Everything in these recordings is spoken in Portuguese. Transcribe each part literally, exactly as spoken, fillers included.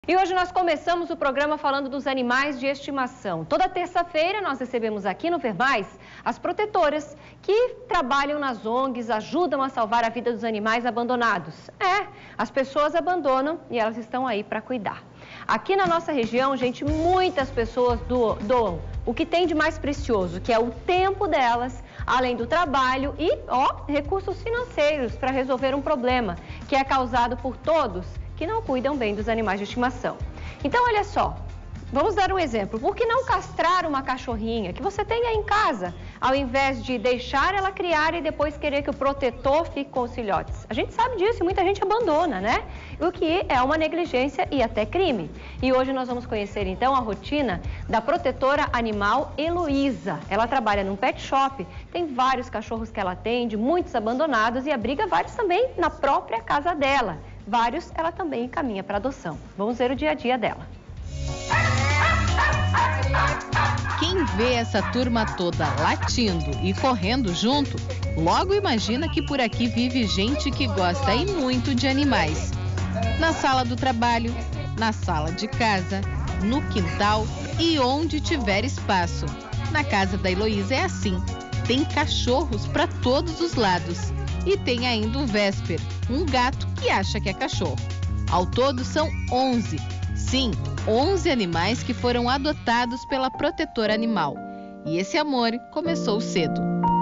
E hoje nós começamos o programa falando dos animais de estimação. Toda terça-feira nós recebemos aqui no Ver Mais as protetoras que trabalham nas O N Gs, ajudam a salvar a vida dos animais abandonados. É, as pessoas abandonam e elas estão aí para cuidar. Aqui na nossa região, gente, muitas pessoas do, doam o que tem de mais precioso, que é o tempo delas, além do trabalho e, ó, recursos financeiros para resolver um problema que é causado por todos que não cuidam bem dos animais de estimação. Então, olha só, vamos dar um exemplo. Por que não castrar uma cachorrinha que você tem aí em casa, ao invés de deixar ela criar e depois querer que o protetor fique com os filhotes? A gente sabe disso e muita gente abandona, né? O que é uma negligência e até crime. E hoje nós vamos conhecer, então, a rotina da protetora animal Heloísa. Ela trabalha num pet shop, tem vários cachorros que ela atende, muitos abandonados e abriga vários também na própria casa dela. Vários ela também encaminha para adoção. Vamos ver o dia a dia dela. Quem vê essa turma toda latindo e correndo junto, logo imagina que por aqui vive gente que gosta e muito de animais. Na sala do trabalho, na sala de casa, no quintal e onde tiver espaço. Na casa da Heloísa é assim, tem cachorros para todos os lados. E tem ainda o Vesper, um gato que acha que é cachorro. Ao todo são onze. Sim, onze animais que foram adotados pela protetora animal. E esse amor começou cedo.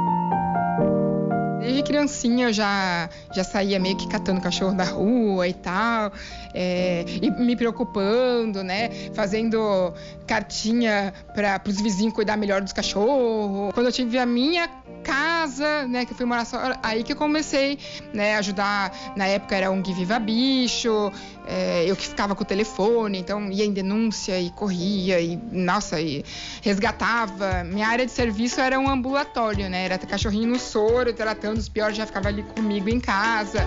Desde criancinha eu já, já saía meio que catando cachorro da rua e tal, é, e me preocupando, né, fazendo cartinha para os vizinhos cuidar melhor dos cachorros. Quando eu tive a minha casa, né, que eu fui morar só, aí que eu comecei, né, a ajudar. Na época era O N G Viva Bicho, é, eu que ficava com o telefone, então ia em denúncia e corria e, nossa, e resgatava. Minha área de serviço era um ambulatório, né, era cachorrinho no soro, tratando, os piores já ficava ali comigo em casa.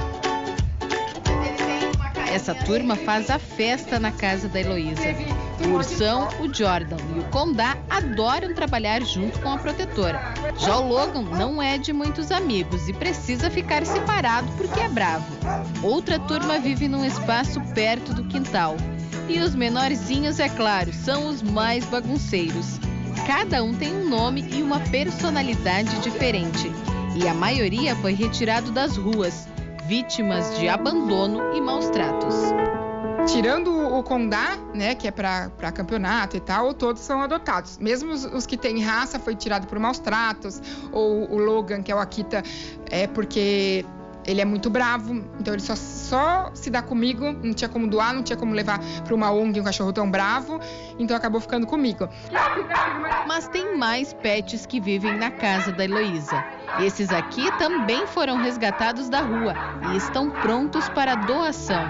Essa turma faz a festa na casa da Heloísa. O Ursão, o Jordan e o Condá adoram trabalhar junto com a protetora. Já o Logan não é de muitos amigos e precisa ficar separado porque é bravo. Outra turma vive num espaço perto do quintal. E os menorzinhos, é claro, são os mais bagunceiros. Cada um tem um nome e uma personalidade diferente. E a maioria foi retirado das ruas, vítimas de abandono e maus tratos. Tirando o Condá, né, que é para campeonato e tal, todos são adotados. Mesmo os, os que têm raça foi tirado por maus tratos, ou o Logan, que é o Akita, é porque ele é muito bravo, então ele só, só se dá comigo, não tinha como doar, não tinha como levar para uma O N G um cachorro tão bravo, então acabou ficando comigo. Mas tem mais pets que vivem na casa da Heloísa. Esses aqui também foram resgatados da rua e estão prontos para doação.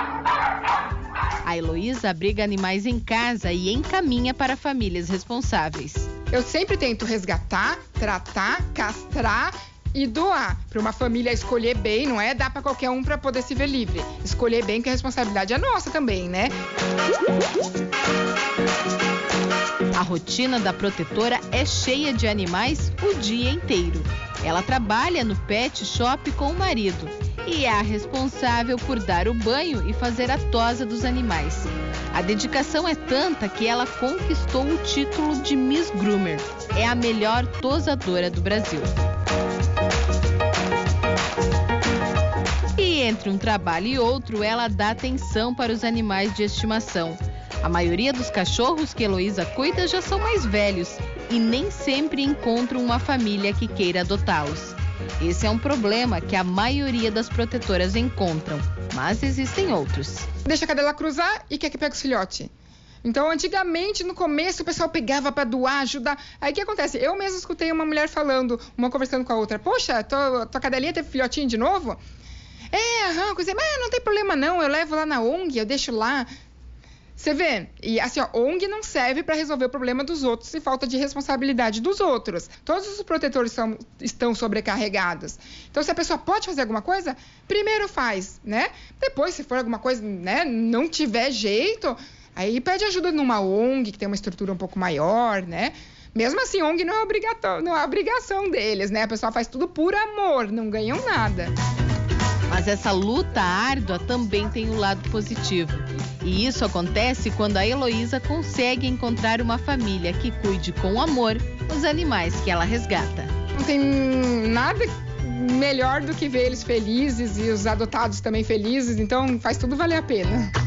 A Heloísa abriga animais em casa e encaminha para famílias responsáveis. Eu sempre tento resgatar, tratar, castrar e doar para uma família escolher bem, não é dar para qualquer um para poder se ver livre. Escolher bem, que a responsabilidade é nossa também, né? A rotina da protetora é cheia de animais o dia inteiro. Ela trabalha no pet shop com o marido e é a responsável por dar o banho e fazer a tosa dos animais. A dedicação é tanta que ela conquistou o título de Miss Groomer. É a melhor tosadora do Brasil. E entre um trabalho e outro, ela dá atenção para os animais de estimação. A maioria dos cachorros que Heloísa cuida já são mais velhos e nem sempre encontram uma família que queira adotá-los. Esse é um problema que a maioria das protetoras encontram, mas existem outros. Deixa a cadela cruzar e quer que pegue os filhotes. Então, antigamente, no começo, o pessoal pegava para doar, ajudar. Aí, o que acontece? Eu mesma escutei uma mulher falando, uma conversando com a outra. Poxa, tua, tua cadelinha teve filhotinho de novo? É, aham, coisa, mas não tem problema não, eu levo lá na O N G, eu deixo lá. Você vê, e assim, ó, O N G não serve para resolver o problema dos outros e falta de responsabilidade dos outros. Todos os protetores são, estão sobrecarregados. Então, se a pessoa pode fazer alguma coisa, primeiro faz, né? Depois, se for alguma coisa, né, não tiver jeito, aí pede ajuda numa O N G que tem uma estrutura um pouco maior, né? Mesmo assim, O N G não é obrigatório, não é obrigação deles, né? A pessoa faz tudo por amor, não ganham nada. Mas essa luta árdua também tem um lado positivo. E isso acontece quando a Heloísa consegue encontrar uma família que cuide com amor os animais que ela resgata. Não tem nada melhor do que ver eles felizes e os adotados também felizes, então faz tudo valer a pena.